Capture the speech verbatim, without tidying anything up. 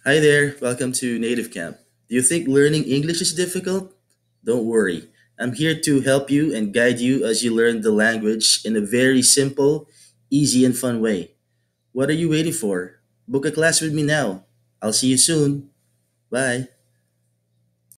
Hi there, welcome to Native Camp. Do you think learning English is difficult? Don't worry, I'm here to help you and guide you as you learn the language in a very simple, easy, and fun way. What are you waiting for? Book a class with me now. I'll see you soon. Bye.